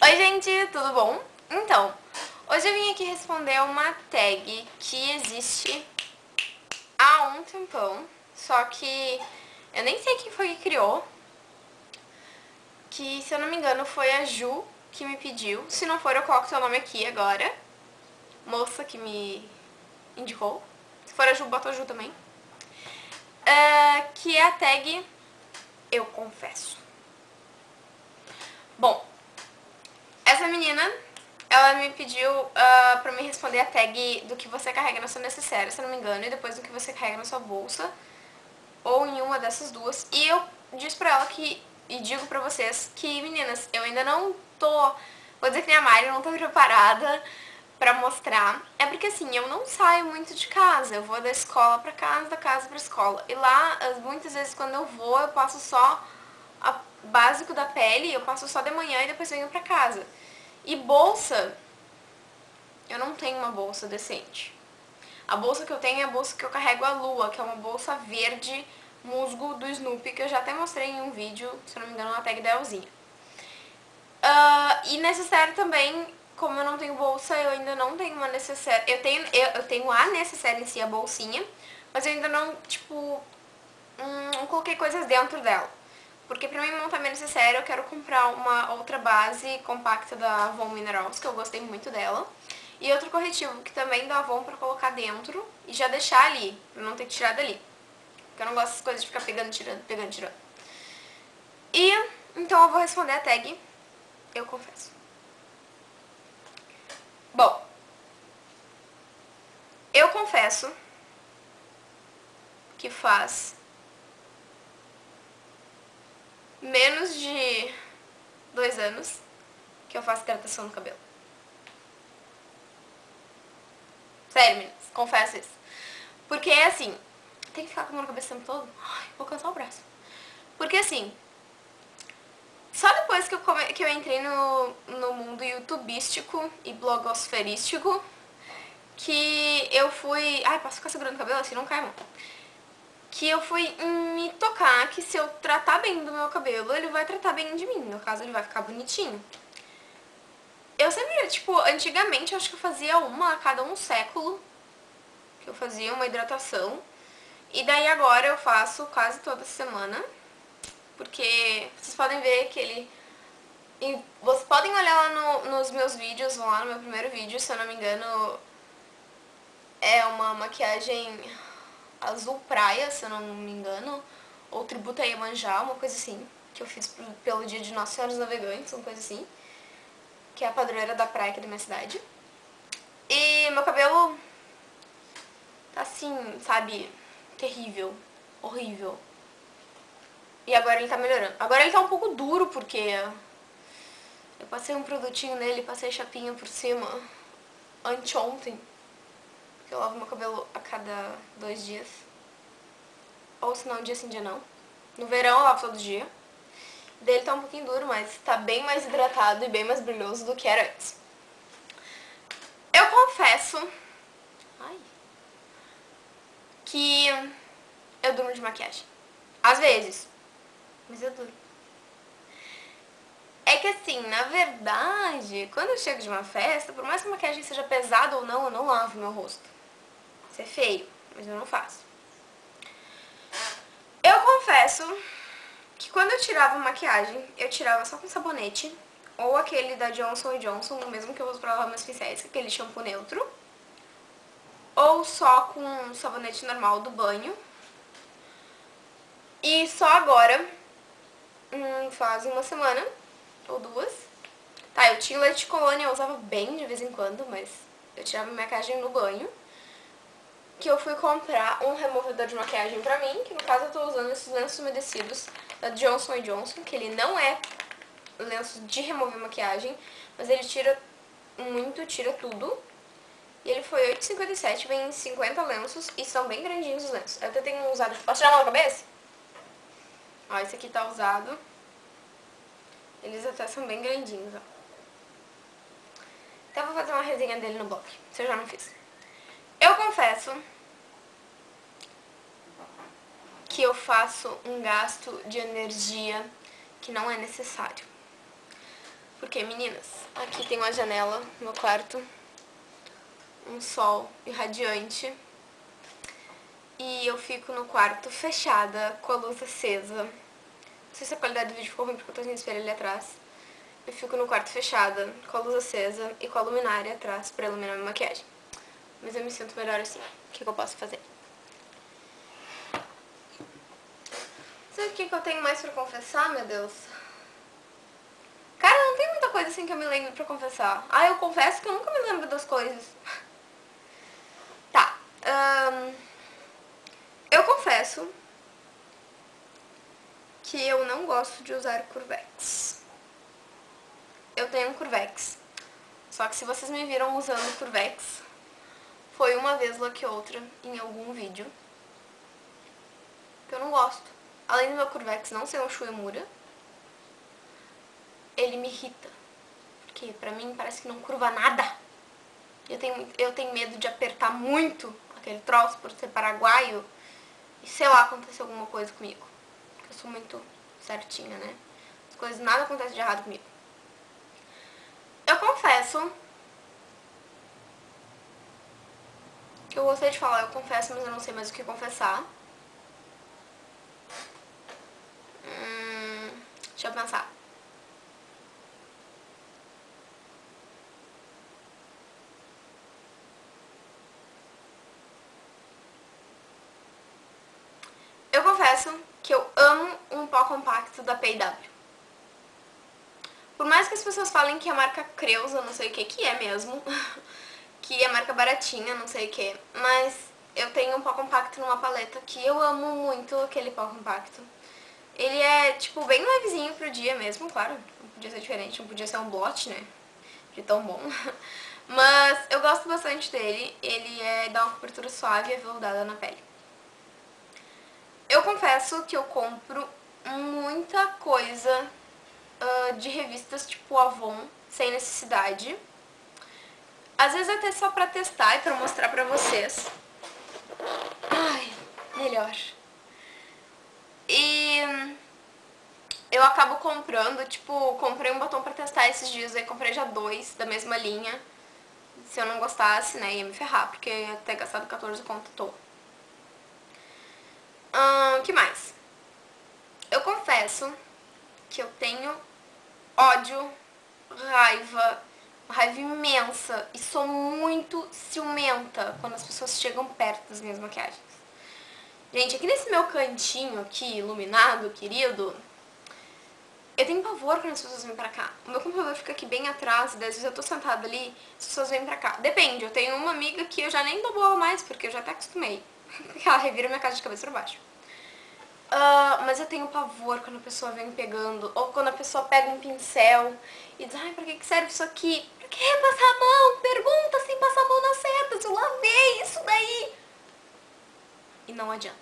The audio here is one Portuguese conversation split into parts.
Oi gente, tudo bom? Então, hoje eu vim aqui responder uma tag que existe há um tempão, só que eu nem sei quem foi que criou, que se eu não me engano foi a Ju que me pediu. Se não for, eu coloco seu nome aqui agora, moça que me indicou. Se for a Ju, bota a Ju também. Que é a tag Eu Confesso. Bom, essa menina, ela me pediu pra me responder a tag do que você carrega na sua necessaire, se eu não me engano, e depois do que você carrega na sua bolsa, ou em uma dessas duas. E eu disse pra ela que, e digo pra vocês, que meninas, eu ainda não tô, vou dizer que nem a Mari, eu não tô preparada pra mostrar. É porque assim, eu não saio muito de casa, eu vou da escola pra casa, da casa pra escola. E lá, muitas vezes quando eu vou, eu passo só o básico da pele, eu passo só de manhã e depois venho pra casa. E bolsa, eu não tenho uma bolsa decente. A bolsa que eu tenho é a bolsa que eu carrego a lua, que é uma bolsa verde musgo do Snoopy, que eu já até mostrei em um vídeo, se eu não me engano, na tag da Elzinha. E necessaire também, como eu não tenho bolsa, eu ainda não tenho uma necessaire. Eu tenho a necessaire em si, a bolsinha, mas eu ainda não, tipo, não coloquei coisas dentro dela. Porque pra mim montar minha necessaire eu quero comprar uma outra base compacta da Avon Minerals, que eu gostei muito dela. E outro corretivo que também da Avon pra colocar dentro e já deixar ali, pra não ter que tirar dali. Porque eu não gosto dessas coisas de ficar pegando, tirando, pegando, tirando. E então eu vou responder a tag Eu Confesso. Bom, eu confesso que faz menos de 2 anos que eu faço hidratação no cabelo. Sério, meninas, confesso isso. Porque é assim, tem que ficar com a mão na cabeça o tempo todo? Ai, vou cansar o braço. Porque assim, só depois que eu entrei no mundo youtubístico e blogosferístico, que eu fui... Ai, posso ficar segurando o cabelo assim? Não cai a mão. Que eu fui me tocar que se eu tratar bem do meu cabelo, ele vai tratar bem de mim. No caso, ele vai ficar bonitinho. Eu sempre, tipo, antigamente eu acho que eu fazia uma a cada um século. Que eu fazia uma hidratação. E daí agora eu faço quase toda semana. Porque vocês podem ver que ele... E vocês podem olhar lá nos meus vídeos, vão lá no meu primeiro vídeo, se eu não me engano, é uma maquiagem azul praia, se eu não me engano, ou tributo a Iemanjá, uma coisa assim, que eu fiz pelo dia de Nossa Senhora dos Navegantes, uma coisa assim, que é a padroeira da praia aqui da minha cidade. E meu cabelo tá assim, sabe, terrível, horrível. E agora ele tá melhorando. Agora ele tá um pouco duro, porque eu passei um produtinho nele, passei chapinha por cima anteontem. Porque eu lavo meu cabelo a cada 2 dias. Ou se não, dia sim, dia não. No verão eu lavo todo dia. Dele tá um pouquinho duro, mas tá bem mais hidratado e bem mais brilhoso do que era antes. Eu confesso que eu durmo de maquiagem. Às vezes. Mas eu durmo. É que assim, na verdade, quando eu chego de uma festa, por mais que a maquiagem seja pesada ou não, eu não lavo meu rosto. Isso é feio, mas eu não faço. Eu confesso que quando eu tirava maquiagem, eu tirava só com sabonete, ou aquele da Johnson & Johnson, o mesmo que eu uso pra lavar meus pincéis, aquele shampoo neutro, ou só com sabonete normal do banho. E só agora, faz uma semana ou 2. Tá, eu tinha leite de colônia, eu usava bem de vez em quando, mas eu tirava maquiagem no banho. Que eu fui comprar um removedor de maquiagem pra mim, que no caso eu tô usando esses lenços umedecidos da Johnson & Johnson, que ele não é lenço de remover maquiagem, mas ele tira muito, tira tudo. E ele foi R$8,57, vem em 50 lenços e são bem grandinhos os lenços. Eu até tenho usado... Posso tirar a mão da cabeça? Ó, esse aqui tá usado. Eles até são bem grandinhos, ó. Até vou fazer uma resenha dele no blog, se eu já não fiz. Eu confesso que eu faço um gasto de energia que não é necessário. Porque, meninas, aqui tem uma janela no meu quarto, um sol irradiante, e eu fico no quarto fechada, com a luz acesa. Não sei se a qualidade do vídeo ficou ruim porque eu tô sem espelho ali atrás. Eu fico no quarto fechada, com a luz acesa e com a luminária atrás pra iluminar minha maquiagem. Mas eu me sinto melhor assim. O que eu posso fazer? Sabe o que eu tenho mais pra confessar, meu Deus? Cara, não tem muita coisa assim que eu me lembro pra confessar. Ah, eu confesso que eu nunca me lembro das coisas. Tá. Eu confesso que eu não gosto de usar Curvex. Eu tenho um Curvex. Só que se vocês me viram usando Curvex, foi uma vez lá que outra em algum vídeo. Que eu não gosto. Além do meu Curvex não ser um Shuemura, ele me irrita. Porque pra mim parece que não curva nada. Eu tenho medo de apertar muito aquele troço por ser paraguaio e, sei lá, acontecer alguma coisa comigo. Porque eu sou muito certinha, né? As coisas, nada acontece de errado comigo. Eu confesso que eu gostei de falar, eu confesso, mas eu não sei mais o que confessar. Deixa eu pensar. Eu confesso que eu amo um pó compacto da P&W. Por mais que as pessoas falem que é a marca Creuza, não sei o que é mesmo, que é marca baratinha, não sei o que, mas eu tenho um pó compacto numa paleta que eu amo muito aquele pó compacto. Ele é, tipo, bem levezinho pro dia mesmo, claro, não podia ser diferente, não podia ser um blot, né, de tão bom. Mas eu gosto bastante dele, ele dá uma cobertura suave e aveludada na pele. Eu confesso que eu compro muita coisa de revistas tipo Avon, sem necessidade. Às vezes até só pra testar e pra mostrar pra vocês. Ai, melhor. E eu acabo comprando, tipo, comprei um batom pra testar esses dias, aí comprei já 2 da mesma linha. Se eu não gostasse, né, ia me ferrar, porque ia ter gastado 14 conto à toa. Que mais? Eu confesso que eu tenho ódio, raiva imensa e sou muito ciumenta quando as pessoas chegam perto das minhas maquiagens. Gente, aqui nesse meu cantinho aqui, iluminado, querido, eu tenho pavor quando as pessoas vêm pra cá. O meu computador fica aqui bem atrás, e às vezes eu tô sentada ali, as pessoas vêm pra cá. Depende, eu tenho uma amiga que eu já nem dou bola mais, porque eu já até acostumei. Ela revira minha casa de cabeça pra baixo. Mas eu tenho pavor quando a pessoa vem pegando, ou quando a pessoa pega um pincel e diz, ai, pra que serve isso aqui? Pra que passar a mão? Pergunta sem passar a mão nas setas, eu lavei isso daí. E não adianta.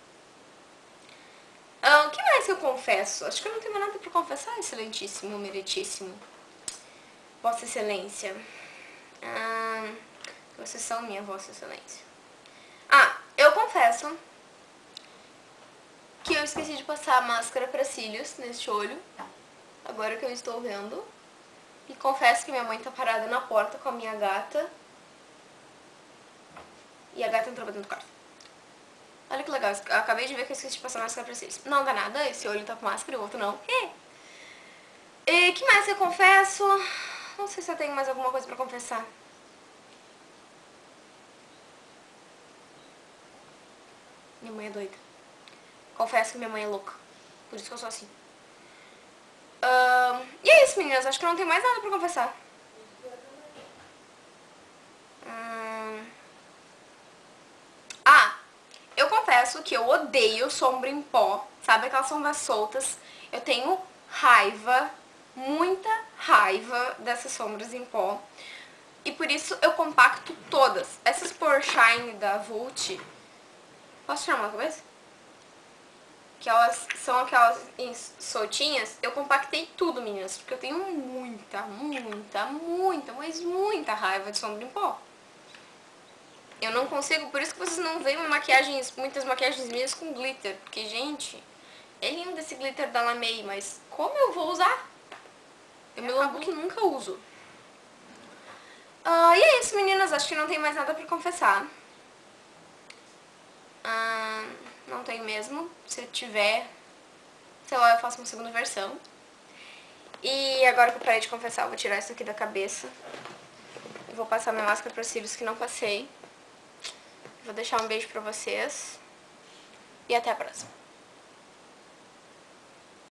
O que mais que eu confesso? Acho que eu não tenho nada pra confessar, excelentíssimo, meritíssimo. Vossa Excelência. Vocês são minha Vossa Excelência. Eu confesso que eu esqueci de passar a máscara pra cílios neste olho, agora que eu estou vendo. E confesso que minha mãe tá parada na porta com a minha gata. E a gata entrou pra dentro do quarto. Olha que legal, eu acabei de ver que eu esqueci de passar a máscara pra cílios. Não dá nada, esse olho tá com máscara e o outro não. E que mais eu confesso? Não sei se eu tenho mais alguma coisa pra confessar. Minha mãe é doida. Confesso que minha mãe é louca. Por isso que eu sou assim. E é isso, meninas. Acho que eu não tenho mais nada pra confessar. Eu confesso que eu odeio sombra em pó. Sabe aquelas sombras soltas? Eu tenho raiva, muita raiva dessas sombras em pó. E por isso eu compacto todas. Essas Pore Shine da Vult. Posso tirar uma cabeça? Que elas são aquelas soltinhas, eu compactei tudo, meninas, porque eu tenho mas muita raiva de sombra em pó. Eu não consigo, por isso que vocês não veem muitas maquiagens minhas com glitter, porque, gente, é lindo esse glitter da La Mer, mas como eu vou usar? Eu acabo que nunca uso. E é isso, meninas. Acho que não tem mais nada pra confessar. Não tem mesmo. Se tiver, sei lá, eu faço uma segunda versão. E agora que eu parei de confessar, eu vou tirar isso aqui da cabeça. Eu vou passar minha máscara para cílios que não passei. Vou deixar um beijo pra vocês. E até a próxima.